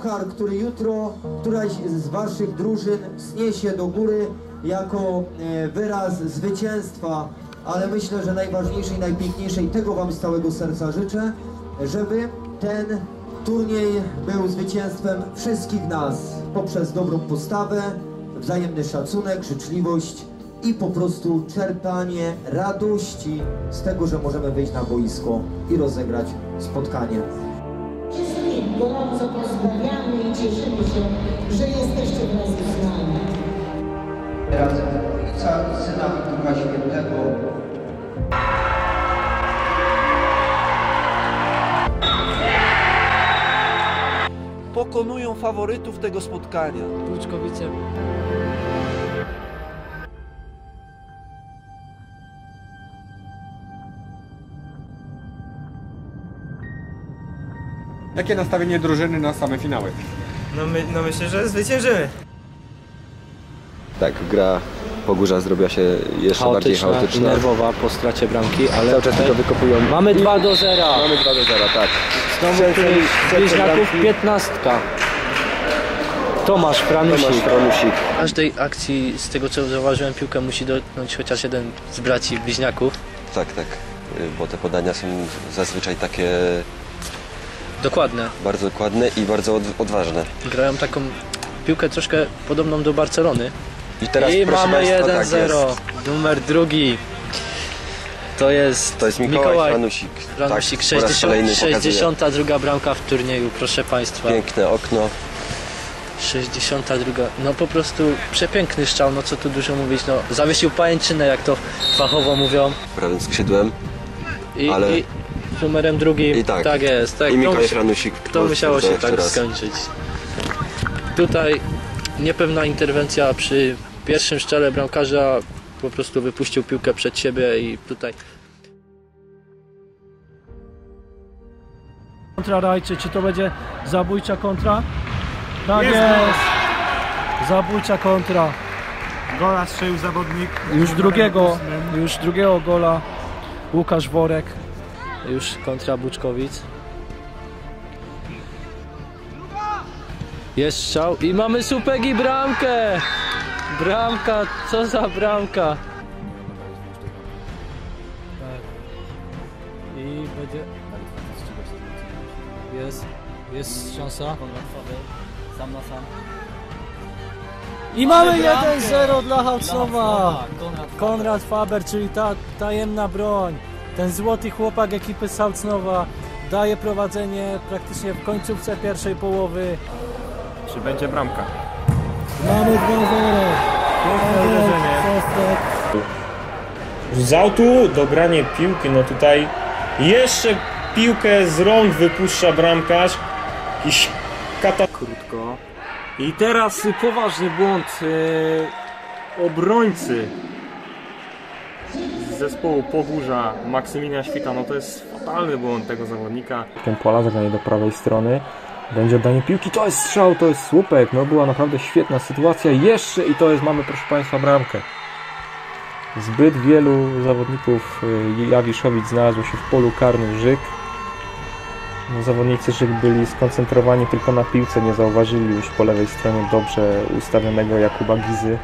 puchar, który jutro któraś z waszych drużyn wzniesie do góry jako wyraz zwycięstwa, ale myślę, że najważniejsze i najpiękniejsze, i tego wam z całego serca życzę, żeby ten turniej był zwycięstwem wszystkich nas poprzez dobrą postawę, wzajemny szacunek, życzliwość i po prostu czerpanie radości z tego, że możemy wyjść na boisko i rozegrać spotkanie. Wszystkich gorąco pozdrawiamy i cieszymy się, że jesteście wraz z nami. Razem Ojca, Syna i Ducha Świętego. Pokonują faworytów tego spotkania. Buczkowice. Jakie nastawienie drużyny na same finały? No myślę, że zwyciężymy. Tak, gra Pogórza zrobiła się jeszcze bardziej chaotyczna. Nerwowa po stracie bramki, ale cały czas tylko wykopują. Mamy 2-0. Mamy 2-0, tak. Znowu bliźniaków 15. Tomasz Franusik. W każdej akcji, z tego co zauważyłem, piłkę musi dotknąć chociaż jeden z braci bliźniaków. Tak, bo te podania są zazwyczaj takie... Dokładne. Bardzo dokładne i bardzo odważne. Grają taką piłkę troszkę podobną do Barcelony. I teraz mamy 1-0. Tak, numer drugi. To jest Mikołaj Franusik. Franusik, tak, 62 bramka w turnieju, proszę Państwa. Piękne okno. 62. No po prostu przepiękny strzał, no co tu dużo mówić. No, zawiesił pajęczynę, jak to fachowo mówią. Prawym skrzydłem. I numerem drugim. I tak jest. Tak. I Mikołaj Franusik. To musiało się tak skończyć. Tutaj niepewna interwencja przy pierwszym strzale bramkarza, po prostu wypuścił piłkę przed siebie i tutaj... Kontra Rajczy, czy to będzie zabójcza kontra? Tak jest! Zabójcza kontra. Gola strzelił zawodnik. Już drugiego gola Łukasz Worek. Już kontra Buczkowic. Jest strzał i mamy słupek i bramkę! Bramka, co za bramka! I będzie... Jest szansa. Sam na sam. I mamy 1-0 dla Hałcnowa. Konrad Faber, czyli ta tajemna broń. Ten złoty chłopak ekipy z Hałcnowa daje prowadzenie praktycznie w końcówce pierwszej połowy. Czy będzie bramka? Mamy 2-0. Z autu dogranie piłki, no tutaj jeszcze piłkę z rąk wypuszcza bramkarz. Jakiś Krótko. I teraz poważny błąd obrońcy z zespołu Pogórza, Maksymilian Świta, no to jest fatalny błąd tego zawodnika. Ten pola zagranie do prawej strony. Będzie oddanie piłki, to jest strzał, to jest słupek, no była naprawdę świetna sytuacja, jeszcze i to jest, mamy proszę Państwa bramkę. Zbyt wielu zawodników Jawiszowic znalazło się w polu karnym Żyk. No, zawodnicy Żyk byli skoncentrowani tylko na piłce, nie zauważyli już po lewej stronie dobrze ustawionego Jakuba Gizy.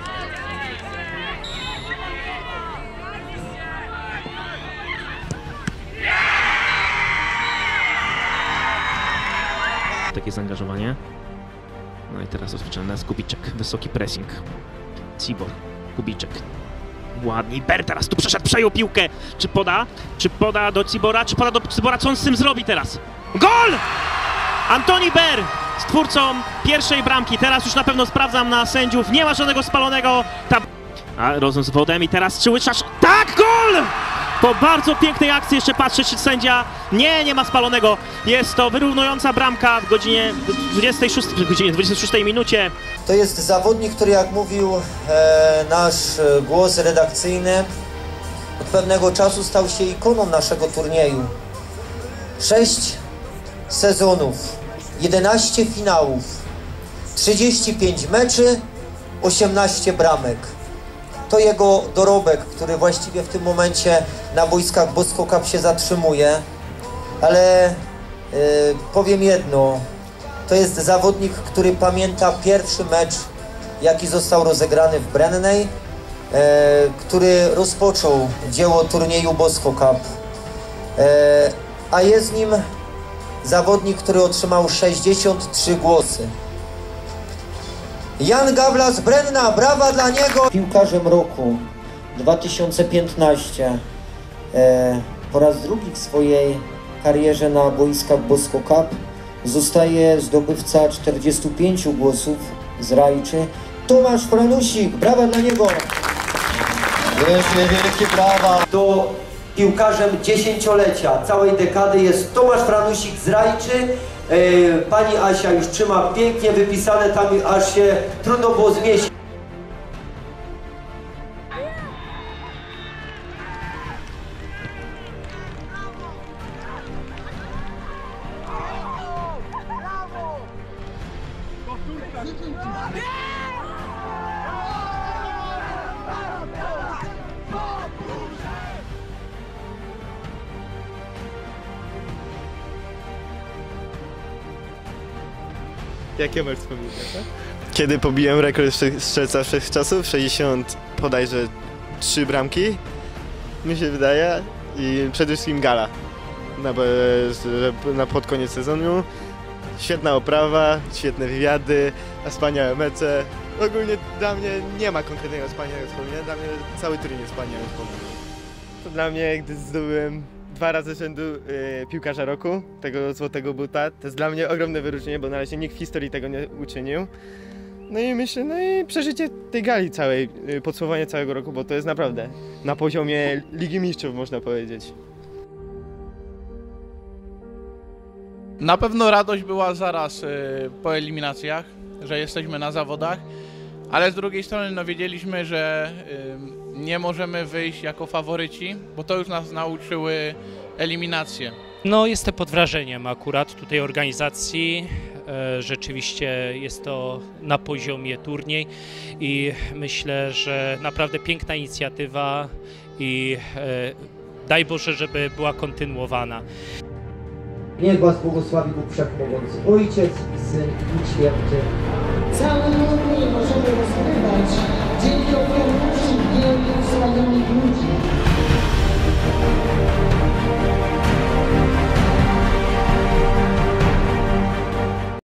Takie zaangażowanie. No i teraz rozpoczynamy nas Kubiczek. Wysoki pressing. Cibor. Kubiczek. Ładnie. Ber teraz tu przeszedł, przejął piłkę. Czy poda? Czy poda do Cibora? Czy poda do Cibora? Co on z tym zrobi teraz? Gol! Antoni Ber, stwórcą pierwszej bramki. Teraz już na pewno sprawdzam na sędziów. Nie ma żadnego spalonego. A Rozum z wodem i teraz czy Łyczarz? Tak! Gol! Po bardzo pięknej akcji jeszcze patrzy, czy sędzia nie ma spalonego. Jest to wyrównująca bramka w godzinie 26 minucie. To jest zawodnik, który, jak mówił nasz głos redakcyjny, od pewnego czasu stał się ikoną naszego turnieju. 6 sezonów, 11 finałów, 35 meczy, 18 bramek. To jego dorobek, który właściwie w tym momencie na boiskach Bosko Cup się zatrzymuje. Ale powiem jedno, to jest zawodnik, który pamięta pierwszy mecz, jaki został rozegrany w Brennej, który rozpoczął dzieło turnieju Bosko Cup. A jest nim zawodnik, który otrzymał 63 głosy. Jan Gawla z Brenna, brawa dla niego! Piłkarzem roku 2015. Po raz drugi w swojej karierze na boiskach Bosko Cup zostaje zdobywca 45 głosów z Rajczy. Tomasz Franusik, brawa dla niego! Wielkie brawa! To piłkarzem dziesięciolecia, całej dekady jest Tomasz Franusik z Rajczy. Pani Asia już trzyma pięknie wypisane, tam aż się trudno było zmieścić. Jakie masz wspomnienia? Kiedy pobiłem rekord strzelca wszechczasów, 60 bodajże 3 bramki, mi się wydaje, i przede wszystkim gala pod koniec sezonu. Świetna oprawa, świetne wywiady, wspaniałe mecze. Ogólnie dla mnie nie ma konkretnego wspaniałego wspomnienia, dla mnie cały turniej jest wspaniały wspomnienia. To dla mnie, gdy zdobyłem 2 razy z rzędu piłkarza roku, tego złotego buta, to jest dla mnie ogromne wyróżnienie, bo na razie nikt w historii tego nie uczynił. No i myślę, no i przeżycie tej gali całej, podsumowanie całego roku, bo to jest naprawdę na poziomie Ligi Mistrzów, można powiedzieć. Na pewno radość była zaraz po eliminacjach, że jesteśmy na zawodach, ale z drugiej strony no, wiedzieliśmy, że nie możemy wyjść jako faworyci, bo to już nas nauczyły eliminacje. No, jestem pod wrażeniem akurat tutaj organizacji. Rzeczywiście jest to na poziomie turniej i myślę, że naprawdę piękna inicjatywa i daj Boże, żeby była kontynuowana. Niech Was błogosławi Bóg Wszechmogący, Ojciec i Syn i Święty. Cały turniej możemy rozgrywać